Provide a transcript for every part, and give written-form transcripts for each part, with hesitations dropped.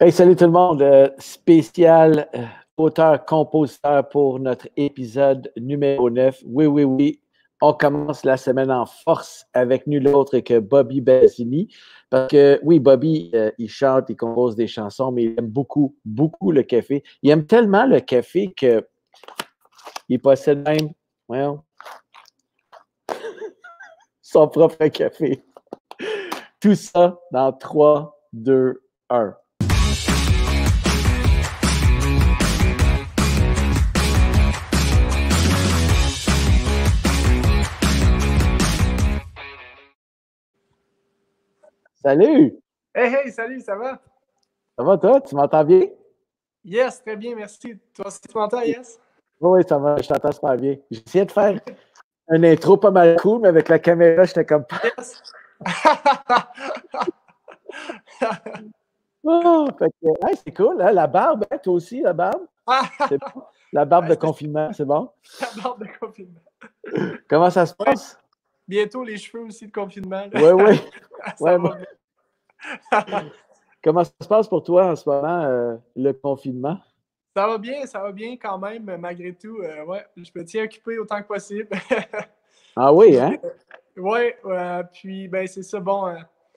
Hey, salut tout le monde. Spécial auteur-compositeur pour notre épisode numéro 9. Oui, oui, oui. On commence la semaine en force avec nul autre que Bobby Bazzini. Parce que, oui, Bobby, il chante, il compose des chansons, mais il aime beaucoup, beaucoup le café. Il aime tellement le café qu'il possède même, voyons, son propre café. Tout ça dans 3, 2, 1. Salut! Hey, hey, salut, ça va? Ça va, toi? Tu m'entends bien? Yes, très bien, merci. Toi aussi, tu m'entends, yes? Oui, ça va, je t'entends super bien. J'ai essayé de faire un intro pas mal cool, mais avec la caméra, j'étais comme... Yes! Oh, fait que, hey, c'est cool, hein? La barbe, hein? Toi aussi, la barbe? C'est bon? La barbe de confinement, c'est bon? La barbe de confinement. Comment ça se passe? Bientôt, les cheveux aussi de confinement. Oui, oui. Ça Ouais, va bien. Comment ça se passe pour toi en ce moment, le confinement? Ça va bien quand même, malgré tout. Ouais, je me tiens occupé autant que possible. Ah oui, hein? Oui, puis ben c'est ça. Bon,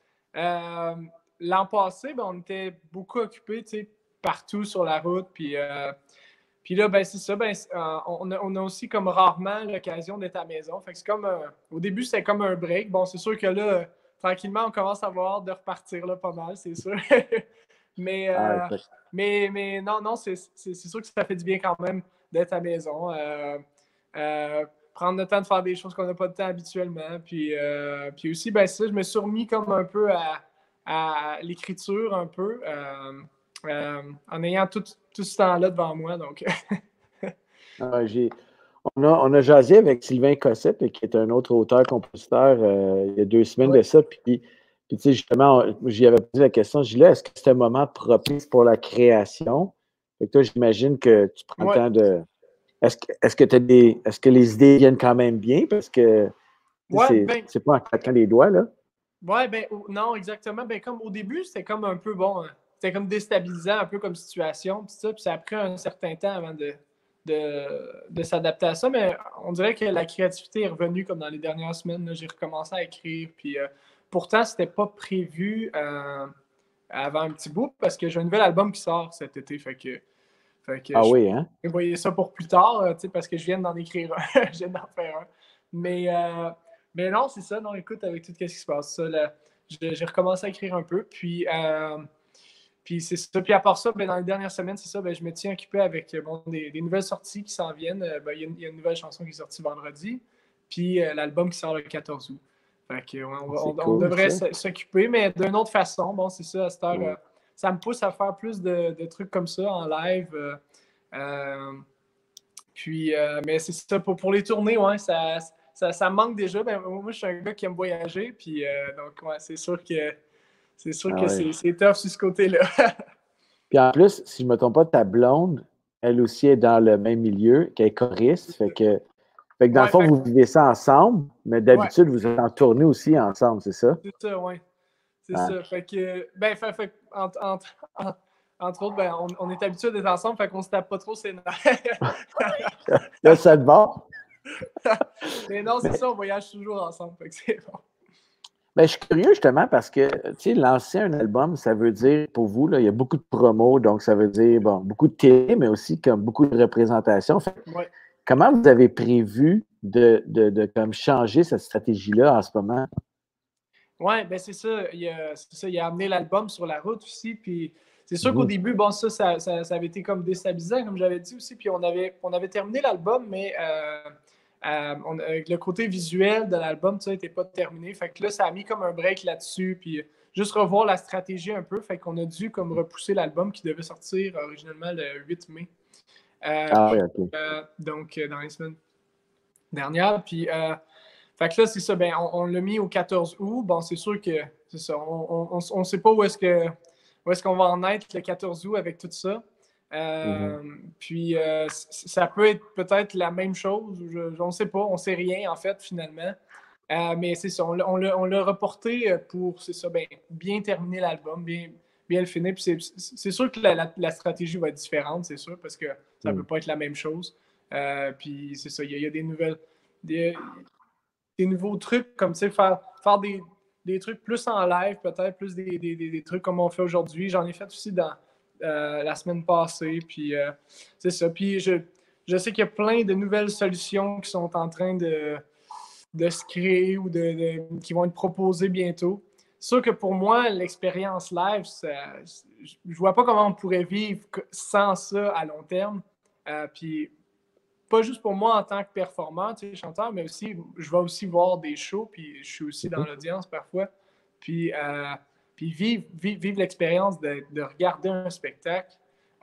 l'an passé, ben, on était beaucoup occupés, tu sais, partout sur la route. Puis là, ben c'est ça. Ben, on a aussi comme rarement l'occasion d'être à la maison. Fait que c'est comme au début, c'était comme un break. Bon, c'est sûr que là, tranquillement, on commence à avoir hâte de repartir là, pas mal, c'est sûr. mais, mais non, c'est sûr que ça fait du bien quand même d'être à la maison. Prendre le temps de faire des choses qu'on n'a pas de temps habituellement. Puis aussi, ben ça, je me suis remis comme un peu à l'écriture un peu. En ayant tout ce temps-là devant moi. Donc. On a jasé avec Sylvain Cossette, qui est un autre auteur-compositeur, il y a 2 semaines de ça. Puis tu sais, justement, j'y avais posé la question, je dis là, est-ce que c'est un moment propice pour la création? Fait que toi, j'imagine que tu prends le temps de. Est-ce que les idées viennent quand même bien? Parce que c'est pas en claquant les doigts, là. Ouais, ben non, exactement. Ben, comme au début, c'était comme un peu bon. C'était comme déstabilisant, un peu comme situation. Puis ça a pris un certain temps avant de s'adapter à ça. Mais on dirait que la créativité est revenue comme dans les dernières semaines. J'ai recommencé à écrire. Puis pourtant, c'était pas prévu avant un petit bout parce que j'ai un nouvel album qui sort cet été. Fait que Ah oui, hein? Je voyais ça pour plus tard, parce que je viens d'en écrire un. Je viens d'en faire un. Mais non, c'est ça. Non, écoute, avec tout ce qui se passe, ça, là, j'ai recommencé à écrire un peu. Puis c'est ça. Puis à part ça, ben, dans les dernières semaines, c'est ça, ben, je me tiens occupé avec des nouvelles sorties qui s'en viennent. Il y a une nouvelle chanson qui est sortie vendredi. Puis l'album qui sort le 14 août. Fait que, on devrait s'occuper, mais d'une autre façon. Bon, c'est ça, à cette heure, ça me pousse à faire plus de trucs comme ça en live. Mais c'est ça, pour les tournées, ouais, ça me manque déjà. Ben, moi, je suis un gars qui aime voyager, puis donc, ouais, c'est sûr que c'est tough sur ce côté-là. Puis en plus, si je ne me trompe pas, ta blonde, elle aussi est dans le même milieu, qu'elle est choriste. Fait que dans le fond, vous vivez ça ensemble, mais d'habitude, vous êtes en tournée aussi ensemble, c'est ça? C'est ça, oui. C'est ça. Fait que, ben, entre autres, ben, on est habitué d'être ensemble, fait qu'on se tape pas trop ses nerfs. Là, ça te va? Mais non, c'est ça, on voyage toujours ensemble, fait que c'est bon. Ben, je suis curieux justement parce que, tu sais, lancer un album, ça veut dire, pour vous, là, il y a beaucoup de promos, donc ça veut dire, bon, beaucoup de télé, mais aussi comme beaucoup de représentations. Fait, comment vous avez prévu de comme changer cette stratégie-là en ce moment? Oui, ben c'est ça. Il a amené l'album sur la route aussi. Puis c'est sûr qu'au début, bon, ça avait été comme déstabilisant, comme j'avais dit aussi. Puis on avait terminé l'album, mais le côté visuel de l'album, ça n'était pas terminé. Fait que là, ça a mis comme un break là-dessus. Puis juste revoir la stratégie un peu. Fait qu'on a dû comme repousser l'album qui devait sortir originellement le 8 mai. Donc, dans les semaines dernières. Puis fait que là, c'est ça, ben, on l'a mis au 14 août. Bon, c'est sûr que c'est ça. On ne sait pas où est-ce qu'on va en être le 14 août avec tout ça. Puis ça peut être peut-être la même chose. On ne sait pas. On ne sait rien, en fait, finalement. Mais c'est ça. On l'a reporté pour, c'est ça, ben, bien terminer l'album, bien le finir. Puis c'est sûr que la stratégie va être différente, c'est sûr, parce que ça ne peut pas être la même chose. Puis c'est ça, il y a des nouveaux trucs, comme faire des trucs plus en live, peut-être plus des trucs comme on fait aujourd'hui. J'en ai fait aussi dans la semaine passée. Puis c'est ça. Puis je sais qu'il y a plein de nouvelles solutions qui sont en train de se créer ou qui vont être proposées bientôt. C'est sûr que pour moi, l'expérience live, je ne vois pas comment on pourrait vivre sans ça à long terme. Puis pas juste pour moi en tant que performant, tu sais, chanteur, mais aussi, je vais aussi voir des shows, puis je suis aussi dans l'audience parfois. Puis, vivre l'expérience de regarder un spectacle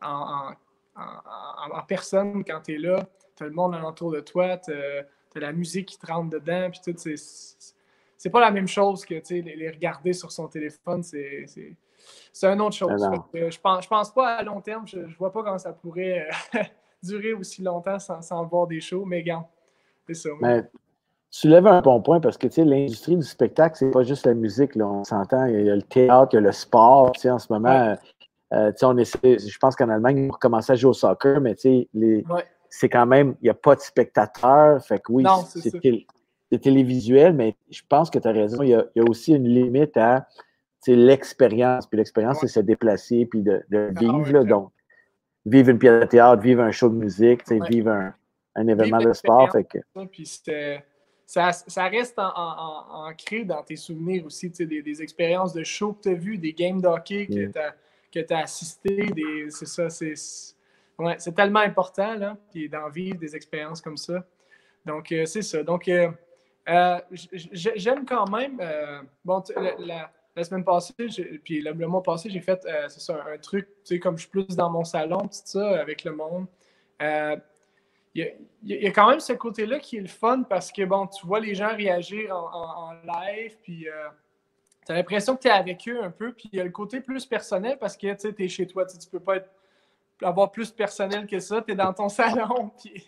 en personne quand tu es là, tu as le monde alentour de toi, tu as la musique qui te rentre dedans, puis tout, c'est pas la même chose que les regarder sur son téléphone, c'est une autre chose. Je pense pas à long terme, je vois pas comment ça pourrait durer aussi longtemps sans voir des shows, mais regarde, c'est ça. Mais tu lèves un bon point parce que l'industrie du spectacle, c'est pas juste la musique, là, on s'entend, il y a le théâtre, il y a le sport, en ce moment, on essaie, je pense qu'en Allemagne, ils vont recommencer à jouer au soccer, mais c'est quand même, il n'y a pas de spectateurs, fait que oui, c'est télévisuel, mais je pense que tu as raison, il y a aussi une limite à l'expérience, puis l'expérience, c'est se déplacer, puis de vivre, là, donc vivre une pièce de théâtre, vivre un show de musique, vivre un événement de sport. Fait que... Puis ça reste ancré dans tes souvenirs aussi, des expériences de show que tu as vues, des games de hockey que tu as assisté. C'est ça, c'est tellement important, là, puis d'en vivre des expériences comme ça. Donc, c'est ça. Donc, j'aime quand même. La semaine passée, puis le mois passé, j'ai fait c'est ça, un truc, comme je suis plus dans mon salon, tout ça, avec le monde. Il y a quand même ce côté-là qui est le fun parce que, bon, tu vois les gens réagir en live, puis tu as l'impression que tu es avec eux un peu, puis il y a le côté plus personnel parce que tu es chez toi, tu peux pas avoir plus personnel que ça, tu es dans ton salon, puis...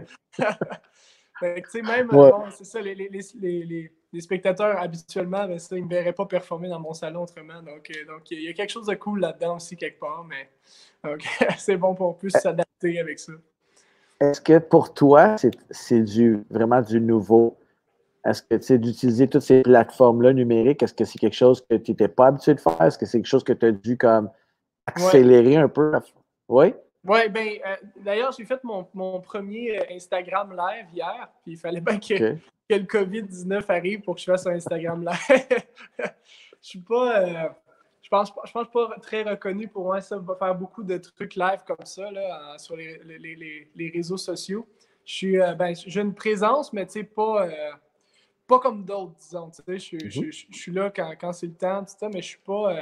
même, bon, c'est ça, les spectateurs, habituellement, ben, ils ne me verraient pas performer dans mon salon autrement. Donc il y a quelque chose de cool là-dedans aussi, quelque part, mais donc, c'est bon pour plus s'adapter avec ça. Est-ce que pour toi, c'est vraiment du nouveau? Est-ce que d'utiliser toutes ces plateformes-là numériques, est-ce que c'est quelque chose que tu n'étais pas habitué de faire? Est-ce que c'est quelque chose que tu as dû comme accélérer un peu? Oui? Oui, bien, d'ailleurs, j'ai fait mon premier Instagram live hier, puis il fallait bien que le COVID-19 arrive pour que je fasse un Instagram live. Je suis pas... je pense pas très reconnu pour moi. Ça va faire beaucoup de trucs live comme ça là, sur les réseaux sociaux. J'ai une présence, mais tu sais, pas comme d'autres, disons. Je suis là quand c'est le temps, tout ça, mais je suis pas...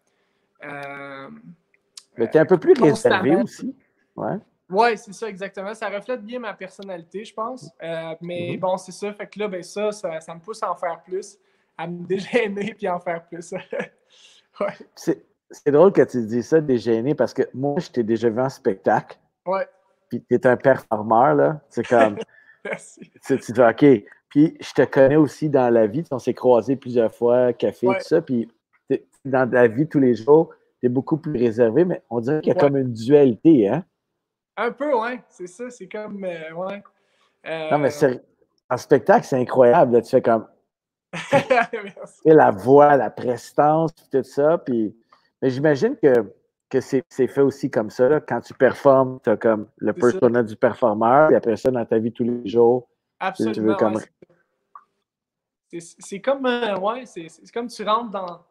mais tu es un peu plus réservé aussi. Oui, c'est ça, exactement. Ça reflète bien ma personnalité, je pense. Mais bon, c'est ça. Fait que là, ben, ça me pousse à en faire plus, à me dégêner puis en faire plus. Ouais. C'est drôle que tu dis ça, dégêner, parce que moi, je t'ai déjà vu en spectacle. Ouais. Puis tu es un performeur, là. C'est comme. Merci. Tu dis, OK. Puis je te connais aussi dans la vie. On s'est croisés plusieurs fois, café, tout ça. Puis dans la vie tous les jours, tu es beaucoup plus réservé, mais on dirait qu'il y a comme une dualité, hein? Un peu, ouais. C'est ça. C'est comme. Ouais. Non, mais en spectacle, c'est incroyable. Là. Tu fais comme. La voix, la prestance, tout ça. Puis... Mais j'imagine que c'est fait aussi comme ça. Là. Quand tu performes, tu as comme le persona du performeur, et après ça, dans ta vie tous les jours, absolument, tu veux comme... C'est comme... c'est comme tu rentres dans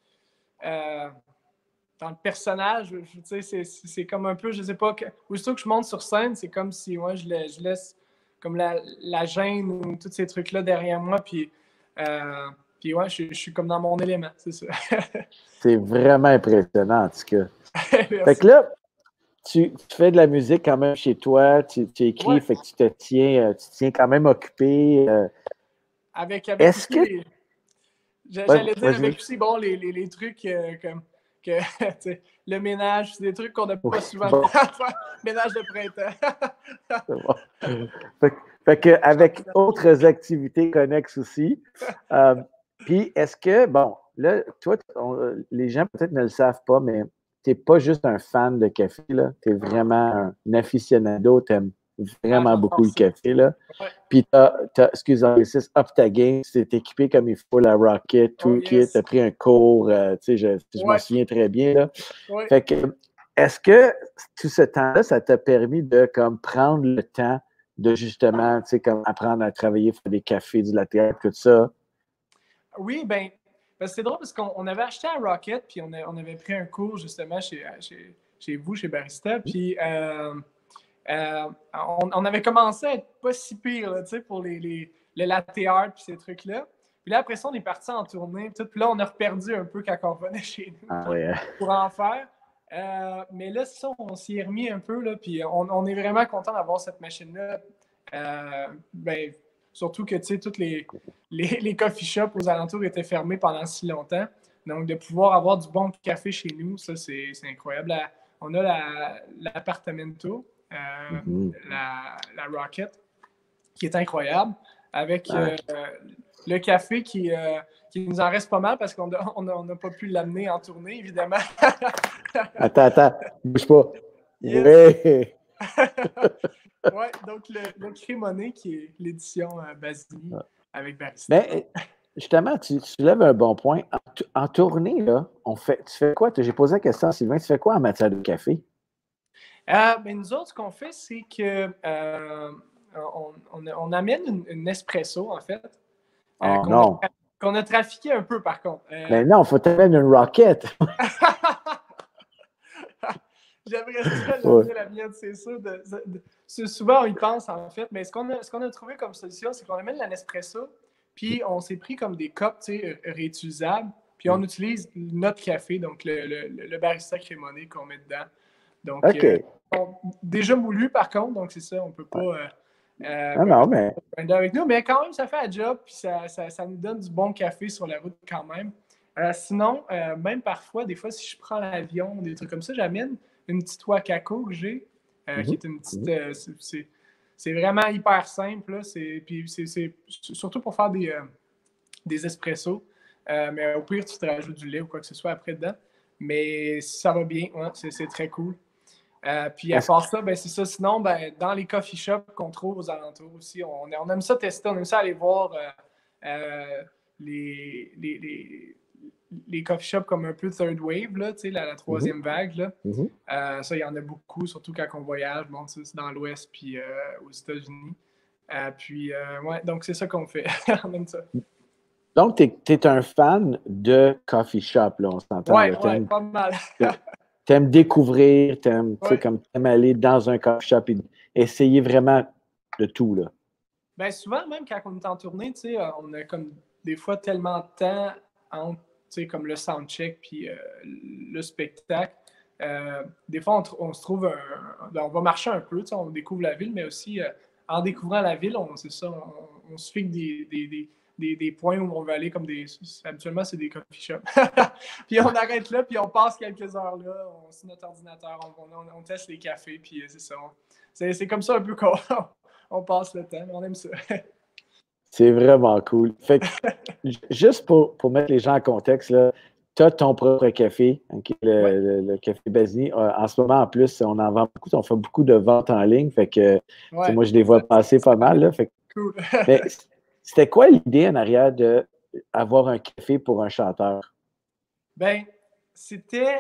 le personnage. C'est comme un peu, je sais pas, aussitôt que je monte sur scène, c'est comme si moi, je laisse comme la gêne ou tous ces trucs-là derrière moi, puis ouais, je suis comme dans mon élément, c'est ça. C'est vraiment impressionnant, en tout cas. Fait que là, tu fais de la musique quand même chez toi, tu écris, fait que tu te tiens quand même occupé. Avec est-ce que... J'allais dire avec aussi, bon, les trucs comme le ménage, c'est des trucs qu'on n'a pas souvent fait. Ménage de printemps. Fait que avec autres activités connexes aussi. Puis, est-ce que, bon, là, toi, les gens peut-être ne le savent pas, mais tu n'es pas juste un fan de café, là. Tu es vraiment un aficionado, tu aimes Ah, vraiment beaucoup le ça. café, là. Ouais. Puis excuse-moi, up ta game, tu t'es équipé comme il faut, la Rocket, tout Oh le kit, tu yes. as pris un cours, tu sais, je m'en Ouais. souviens très bien, là. Ouais. Fait que, est-ce que tout ce temps-là, ça t'a permis de comme prendre le temps de justement, tu sais, comme apprendre à travailler, faire des cafés, du latte art, tout ça? Oui, c'est drôle parce qu'on avait acheté un Rocket, puis on avait pris un cours justement chez vous, chez Barista, puis on avait commencé à être pas si pire, là, tu sais, pour le latte art, puis ces trucs-là. Puis là, après ça, on est parti en tournée, puis là, on a reperdu un peu quand on revenait chez nous Ah ouais. pour en faire. Mais là, c'est ça, on s'y est remis un peu, là, puis on est vraiment content d'avoir cette machine-là. Surtout que, tu sais, tous les coffee shops aux alentours étaient fermés pendant si longtemps. Donc, de pouvoir avoir du bon café chez nous, ça, c'est incroyable. On a l'appartamento, la Rocket, qui est incroyable, avec le café qui nous en reste pas mal parce qu'on n'a pas pu l'amener en tournée, évidemment. Attends, bouge pas. Yes. Ouais. Ouais, donc le Crémoné qui est l'édition Basini avec Barista. Ben, justement, tu lèves un bon point. En tournée, là, tu fais quoi? J'ai posé la question à Sylvain, tu fais quoi en matière de café? Nous autres, ce qu'on fait, c'est que on amène une espresso, en fait, Oh non. qu'on a trafiqué un peu, par contre. Mais non, il faut t'amener une Rocket. J'aimerais ça l'amener la mienne, c'est sûr. Souvent, on y pense, en fait. Mais ce qu'on a trouvé comme solution, c'est qu'on amène la Nespresso, puis on s'est pris comme des cups, tu sais, réutilisables, puis on utilise notre café, donc le barista crémoné qu'on met dedans. Donc, OK. déjà moulu, par contre, donc c'est ça, on ne peut pas non, mais... avec nous, mais quand même, ça fait un job, puis ça nous donne du bon café sur la route quand même. Sinon, même parfois, des fois, si je prends l'avion, des trucs comme ça, j'amène une petite Wakako que j'ai, qui est une petite... c'est vraiment hyper simple, là. Puis c'est surtout pour faire des espressos. Mais au pire, tu te rajoutes du lait ou quoi que ce soit après dedans. Mais ça va bien, ouais, c'est très cool. Puis à part ça, c'est ça. Sinon, dans les coffee shops qu'on trouve aux alentours aussi, on aime ça tester, on aime ça aller voir les coffee shops comme un peu third wave, là, la troisième vague. Là. Ça, il y en a beaucoup, surtout quand on voyage. Bon, c'est dans l'Ouest puis aux États-Unis. Ouais, donc c'est ça qu'on fait. On aime ça. Donc, tu es un fan de coffee shop, là, on s'entend. Ouais, pas mal. T'aimes découvrir, t'aimes aller dans un coffee shop et essayer vraiment de tout, là. Souvent, même quand on est en tournée, on a comme des fois tellement de temps entre comme le soundcheck puis le spectacle. Des fois, on se trouve on va marcher un peu, on découvre la ville, mais aussi en découvrant la ville, on se fixe des points où on veut aller comme habituellement, c'est des coffee shops. Puis on arrête là, puis on passe quelques heures là, on sur notre ordinateur, on teste les cafés, puis c'est ça. C'est comme ça un peu qu'on passe le temps, on aime ça. C'est vraiment cool. Fait que, juste pour mettre les gens en contexte, tu as ton propre café, le Café Basini. En ce moment, en plus, on en vend beaucoup. On fait beaucoup de ventes en ligne. Fait que moi, je les vois passer pas mal. Là, fait que, cool. Mais c'était quoi l'idée en arrière d'avoir un café pour un chanteur? C'était...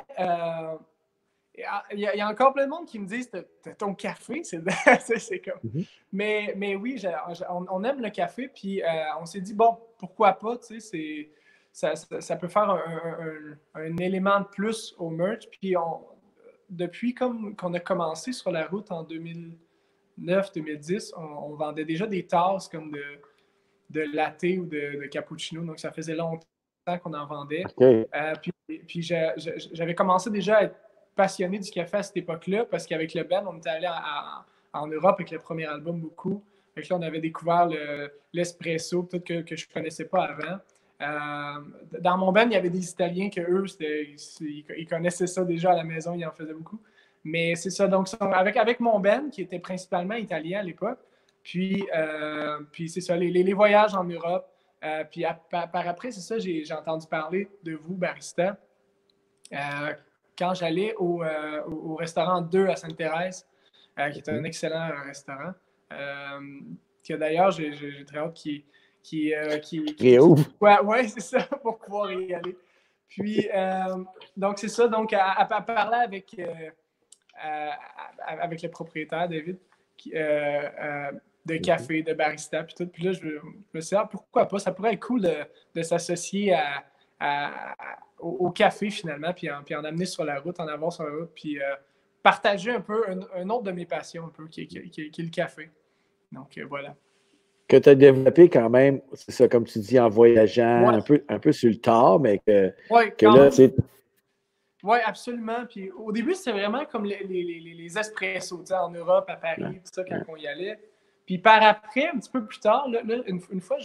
Il y a encore plein de monde qui me disent ton café, c'est comme. Mais oui, on aime le café, puis on s'est dit, bon, pourquoi pas, tu sais, ça peut faire un élément de plus au merch. Puis depuis qu'on a commencé sur la route en 2009-2010, on vendait déjà des tasses comme de latte ou de cappuccino, donc ça faisait longtemps qu'on en vendait. Okay. Puis j'avais commencé déjà à être passionné du café à cette époque-là, parce qu'avec le band, on était allé en Europe avec le premier album beaucoup. Fait là, on avait découvert l'espresso, peut-être que je ne connaissais pas avant. Dans mon band, il y avait des Italiens que eux, ils connaissaient ça déjà à la maison, ils en faisaient beaucoup. Mais c'est ça, donc avec mon band, qui était principalement italien à l'époque, puis c'est ça, les voyages en Europe, Puis par après, c'est ça, j'ai entendu parler de vous, Barista, quand j'allais au restaurant 2 à Sainte-Thérèse, qui est un excellent restaurant. Que d'ailleurs, j'ai très hâte ouais, c'est ça, pour pouvoir y aller. Puis, donc, c'est ça. Donc, à parler avec le propriétaire, David, de café, de barista, puis tout. Puis là, je me suis dit, pourquoi pas? Ça pourrait être cool de s'associer au café, finalement, puis en amener sur la route, en avoir sur la route, puis partager un peu un autre de mes passions, un peu, qui est le café. Donc, voilà. Que tu as développé quand même, c'est ça, comme tu dis, en voyageant, un peu sur le tard, mais que là, tu sais. Oui, absolument. Puis au début, c'était vraiment comme les espressos, tu sais, en Europe, à Paris, tout ça, quand on y allait. Puis par après, un petit peu plus tard, là, une fois,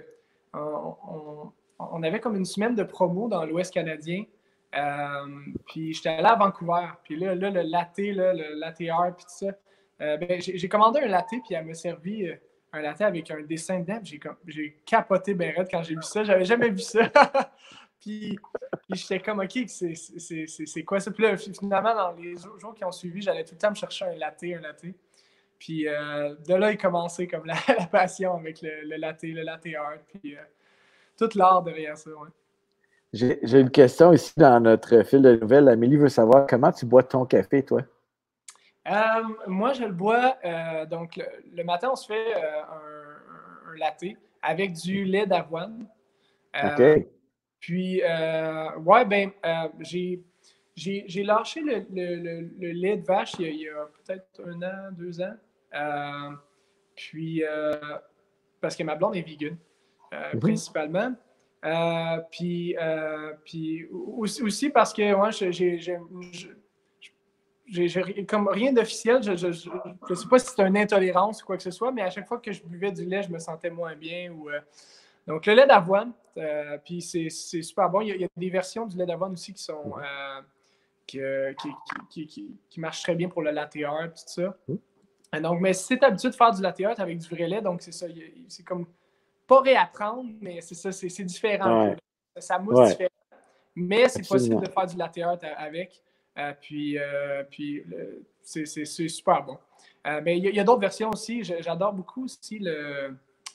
on avait comme une semaine de promo dans l'Ouest canadien. Puis j'étais allé à Vancouver. Puis là le latte, le latte art, puis tout ça. J'ai commandé un latte, puis elle m'a servi un latte avec un dessin dedans. J'ai capoté ben raide quand j'ai vu ça. J'avais jamais vu ça. Puis j'étais comme, OK, c'est quoi ça? Puis là, finalement, dans les jours qui ont suivi, j'allais tout le temps me chercher un latte. Puis de là, il commençait comme la passion avec le latte art, puis tout l'art derrière ça, ouais. J'ai une question ici dans notre fil de nouvelles. Amélie veut savoir comment tu bois ton café, toi? Moi, je le bois, donc le matin, on se fait un latte avec du lait d'avoine. OK. Puis, ouais, ben, j'ai lâché le lait de vache il y a peut-être 1 an, 2 ans. Puis, parce que ma blonde est vegan, principalement. Puis aussi parce que ouais, j'ai comme rien d'officiel. Je ne sais pas si c'est une intolérance ou quoi que ce soit, mais à chaque fois que je buvais du lait, je me sentais moins bien. Donc, le lait d'avoine, puis c'est super bon. Il y a des versions du lait d'avoine aussi qui sont qui marchent très bien pour le latte art, tout ça. Donc, mais si tu es habitué de faire du latte art avec du vrai lait, donc c'est ça. C'est comme pas réapprendre, mais c'est ça, c'est différent. Ouais. Ça mousse différent. Mais c'est possible de faire du latte art avec. Puis c'est super bon. Mais il y a d'autres versions aussi. J'adore beaucoup aussi le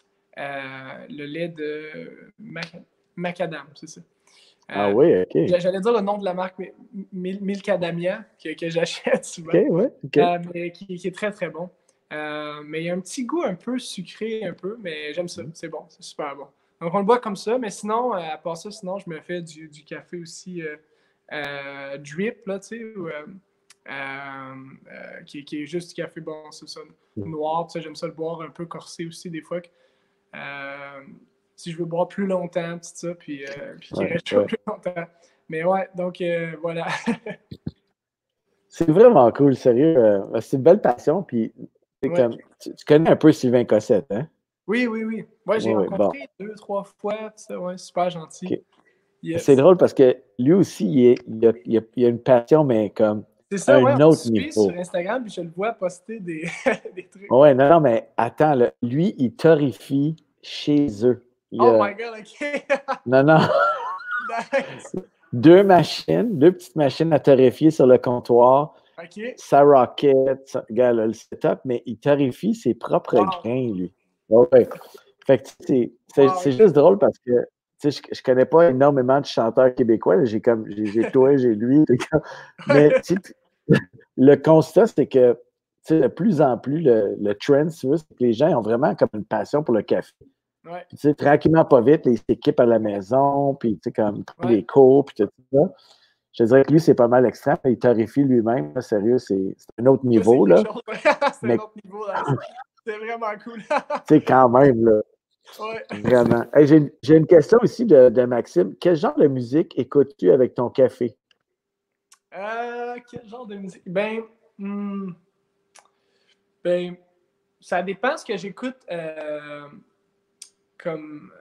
lait de macadam, c'est ça. Ah oui, OK. J'allais dire le nom de la marque, mais Milkadamia, que j'achète souvent. OK, ouais, OK. Mais qui est très, très bon. Mais il y a un petit goût un peu sucré, un peu, mais j'aime ça. C'est bon, c'est super bon. Donc, on le boit comme ça, mais sinon, à part ça, sinon, je me fais du café aussi drip, là, tu sais, qui est juste du café, bon, c'est ça, noir, tu sais, j'aime ça le boire un peu corsé aussi, des fois. Si je veux boire plus longtemps, tout ça, puis qu'il reste chaud plus longtemps. Mais ouais, donc voilà. C'est vraiment cool, sérieux. C'est une belle passion, puis comme, tu connais un peu Sylvain Cossette, hein? Oui. Ouais, j'ai rencontré 2-3 fois, tout ça, ouais, super gentil. Okay. Yes. C'est drôle parce que lui aussi, il a une passion, mais comme c'est ça, un ouais, autre on niveau. sur Instagram, puis je le vois poster des trucs. Ouais, non, mais attends, là, lui, il torréfie chez eux. Oh my God, OK. Non. Nice. Deux petites machines à torréfier sur le comptoir. OK. Ça rocket, regarde le setup, mais il torréfie ses propres grains, lui. Ouais. Fait que c'est juste drôle parce que je connais pas énormément de chanteurs québécois. J'ai toi, j'ai lui. Mais le constat, c'est que de plus en plus, le trend, c'est que les gens ont vraiment comme une passion pour le café. Ouais. Puis, tranquillement, pas vite, les équipes à la maison, puis comme les cours, puis tout ça. Je dirais que lui, c'est pas mal extrême. Il torréfie lui-même. Là, sérieux, c'est un autre niveau. Là. C'est un autre niveau. Là. C'est vraiment cool. C'est quand même, là. Ouais. Vraiment. Hey, j'ai une question aussi de Maxime. Quel genre de musique écoutes-tu avec ton café? Quel genre de musique? Ben, ça dépend ce que j'écoute comme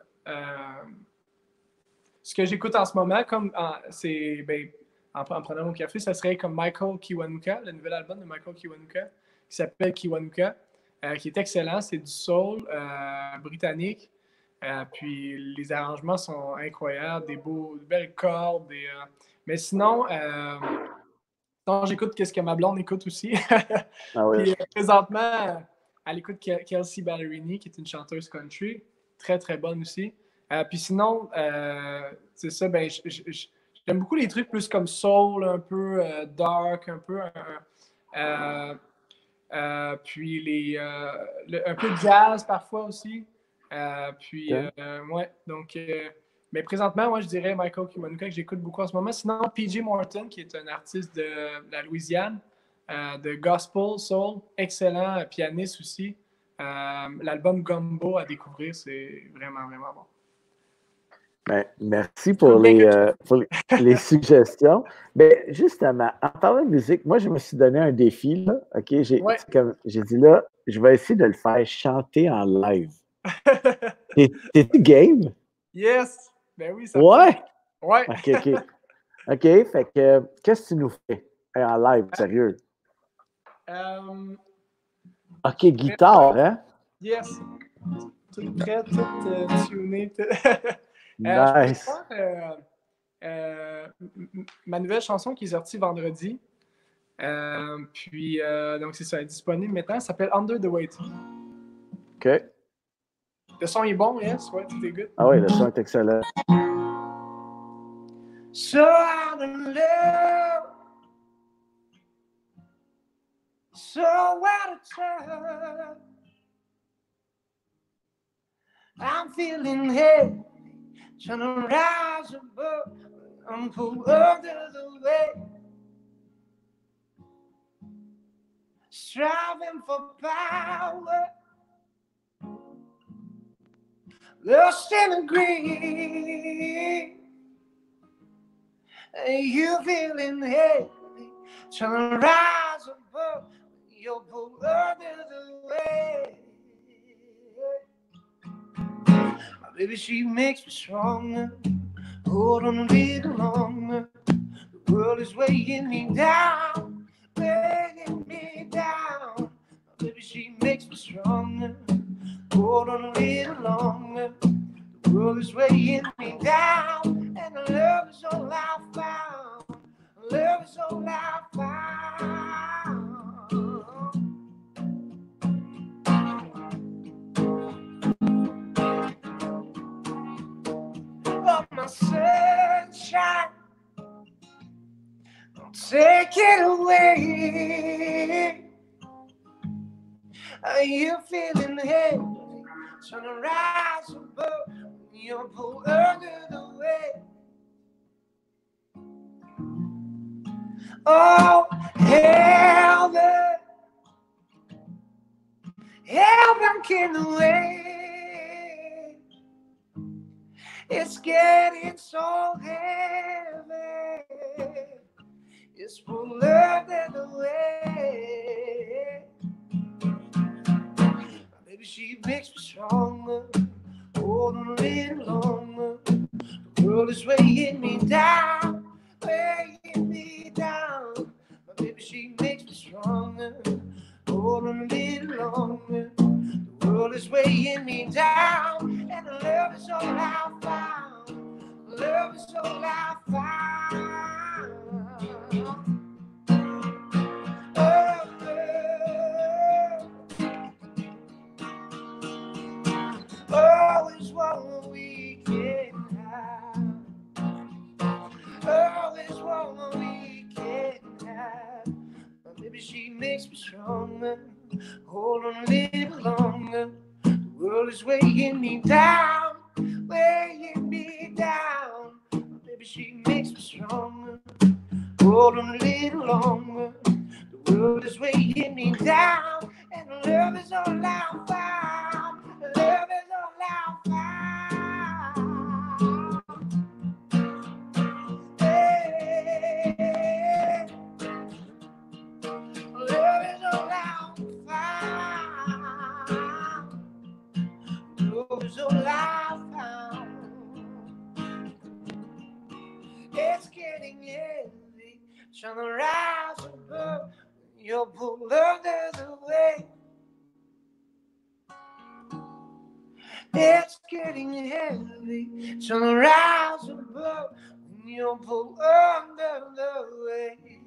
ce que j'écoute en ce moment, comme c'est en prenant mon café, ça serait comme Michael Kiwanuka, le nouvel album de Michael Kiwanuka, qui s'appelle Kiwanuka, qui est excellent. C'est du soul britannique. Puis les arrangements sont incroyables, de belles cordes. Mais sinon, j'écoute ce que ma blonde écoute aussi. Ah oui. Puis présentement, elle écoute Kelsey Ballerini, qui est une chanteuse country, très très bonne aussi. Puis sinon, c'est ça, ben, j'aime beaucoup les trucs plus comme soul, un peu dark, un peu. Puis un peu de jazz parfois aussi. Puis, ouais, donc. Mais présentement, moi, je dirais Michael Kiwanuka que j'écoute beaucoup en ce moment. Sinon, PJ Morton, qui est un artiste de la Louisiane, de gospel, soul, excellent pianiste aussi. L'album Gumbo à découvrir, c'est vraiment, vraiment bon. Ben, merci pour les suggestions. Ben, justement, en parlant de musique, moi, je me suis donné un défi. Là, OK? J'ai dit là, je vais essayer de le faire chanter en live. T'es-tu game? Yes! Ben oui, ça Ouais! Ouais! OK, fait que qu'est-ce que tu nous fais en live, sérieux? OK, guitare, hein? Yes! Tout prêt, tout tuné. Nice! Je peux faire ma nouvelle chanson qui est sortie vendredi. Puis, donc, c'est ça, elle est disponible maintenant. Ça s'appelle Under the Weight. OK. Le son est bon, yes? Ouais, tout est good. Ah oui, le son est excellent. So out of love, so out of time. I'm feeling heavy, trying to rise above. I'm pulled under the weight, striving for power, lost in the green. You feeling heavy, trying to rise above. You're pulled under the weight. My baby, she makes me stronger. Hold on a little longer. The world is weighing me down, weighing me down. My baby, she makes me stronger. Hold on a little longer. The world is weighing me down, and the love is all I found. Love is all I found. Oh, my sunshine, don't take it away. Are you feeling heavy, trying to rise above? You're pulled under the weight. Oh, heaven can wait. It's getting so heavy. It's pulled under the weight. Maybe she makes me stronger. Hold on a little longer. The world is weighing me down, weighing me down. But maybe she makes me stronger. Hold on a little longer. The world is weighing me down, and love is all I found. Love is all I found. Always what we can have. Always what we can have. But maybe she makes me stronger. Hold on a little longer. The world is weighing me down, weighing me down. But maybe she makes me stronger. Hold on a little longer. The world is weighing me down, and love is all I found. Love is all I found. Hey, love is all I found. Love is all I found. It's getting heavy, trying to rise above. You're pulled under the weight. It's getting heavy, trying to rise above when you pull under the weight.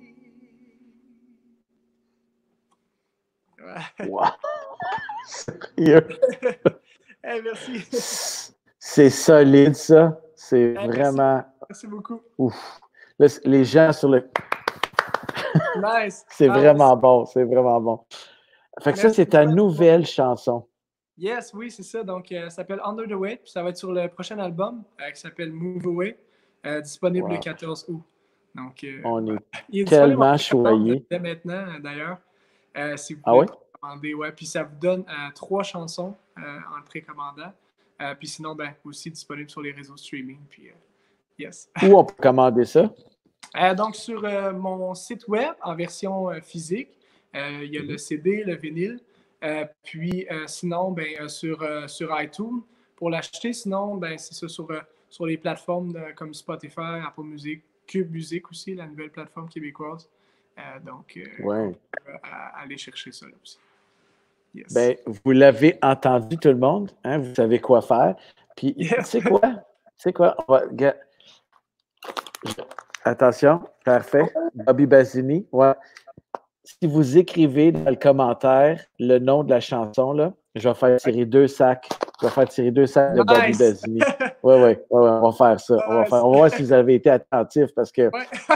Wow! Sérieux? Hey, merci. C'est solide, ça. C'est Hey, vraiment... Merci beaucoup. Ouf! Là, les gens sur le... Nice. C'est vraiment bon, c'est vraiment bon. Fait que ça, c'est ta nouvelle chanson. Yes, oui, c'est ça. Donc, ça s'appelle Under the Weight, puis ça va être sur le prochain album qui s'appelle Move Away, disponible le 14 août. Donc, on est il est tellement choyés. dès maintenant, d'ailleurs. Si vous voulez commander, ouais. Puis ça vous donne 3 chansons en le précommandant. Puis sinon, ben, aussi disponible sur les réseaux streaming. Puis, yes. Où on peut commander ça? Donc, sur mon site web, en version physique, il y a le CD, le vinyle. Puis sinon, ben, sur iTunes, pour l'acheter, sinon, ben, c'est ça sur les plateformes comme Spotify, Apple Music, Cube Music aussi, la nouvelle plateforme québécoise. Donc, ouais. aller chercher ça là aussi. Yes. Ben, vous l'avez entendu, tout le monde. Hein? Vous savez quoi faire. Puis, tu sais quoi? Tu sais quoi? Attention, parfait. Bobby Basini. Ouais. Si vous écrivez dans le commentaire le nom de la chanson, là, je vais faire tirer 2 sacs. Je vais faire tirer 2 sacs de Bobby Basini. Oui, on va faire ça. On va voir si vous avez été attentifs parce que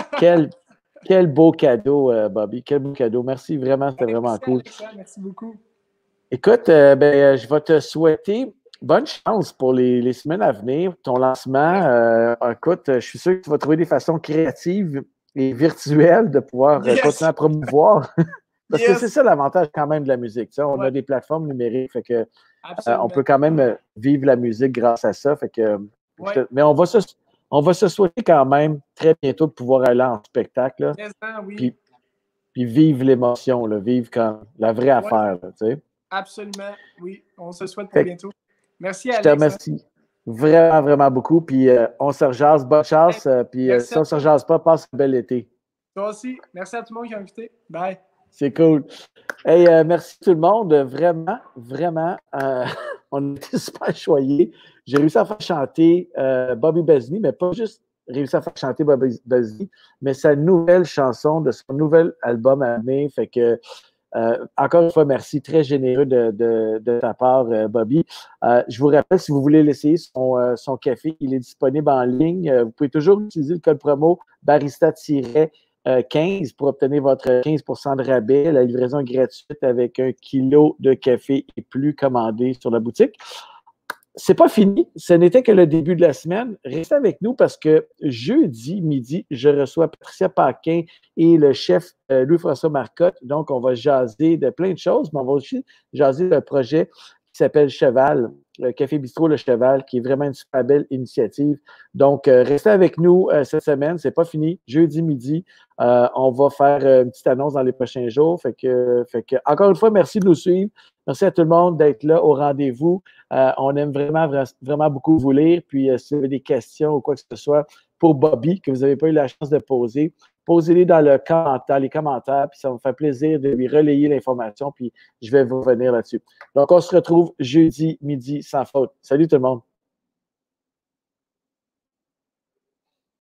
quel beau cadeau, Bobby. Quel beau cadeau. Merci vraiment, c'était vraiment cool. Merci beaucoup. Écoute, je vais te souhaiter bonne chance pour les semaines à venir. Ton lancement, écoute, je suis sûr que tu vas trouver des façons créatives et virtuelles de pouvoir continuer à promouvoir. Parce que c'est ça l'avantage quand même de la musique. Tu sais, on a des plateformes numériques, fait que on peut quand même vivre la musique grâce à ça. Fait que, mais on va se souhaiter quand même très bientôt de pouvoir aller en spectacle. Là, puis vivre l'émotion, vivre quand, la vraie affaire. Là, tu sais. Absolument, oui. On se souhaite pour bientôt. Merci, Alex. Je te remercie vraiment, vraiment beaucoup. Puis on se rejase. Bonne chance. Puis si on ne se rejase pas, passe un bel été. Toi aussi. Merci à tout le monde qui a invité. Bye. C'est cool. Hey, merci tout le monde. Vraiment, vraiment, on était super choyés. J'ai réussi à faire chanter Bobby Basini, mais pas juste réussi à faire chanter Bobby Basini, mais sa nouvelle chanson de son nouvel album à venir. Fait que encore une fois, merci, très généreux de ta part, Bobby. Je vous rappelle, si vous voulez l'essayer, son café, il est disponible en ligne. Vous pouvez toujours utiliser le code promo barista-15 pour obtenir votre 15% de rabais. La livraison est gratuite avec 1 kilo de café et plus commandé sur la boutique. C'est pas fini, ce n'était que le début de la semaine. Restez avec nous parce que jeudi midi, je reçois Patricia Paquin et le chef Louis-François Marcotte. Donc, on va jaser de plein de choses, mais on va aussi jaser d'un projet qui s'appelle Cheval, le Café Bistrot Le Cheval, qui est vraiment une super belle initiative. Donc, restez avec nous cette semaine, c'est pas fini. Jeudi midi, on va faire une petite annonce dans les prochains jours. Fait que, encore une fois, merci de nous suivre. Merci à tout le monde d'être là au rendez-vous. On aime vraiment, vraiment beaucoup vous lire. Puis, si vous avez des questions ou quoi que ce soit pour Bobby, que vous n'avez pas eu la chance de poser, posez-les dans les commentaires, puis ça va me faire plaisir de lui relayer l'information, puis je vais vous revenir là-dessus. Donc, on se retrouve jeudi midi sans faute. Salut tout le monde!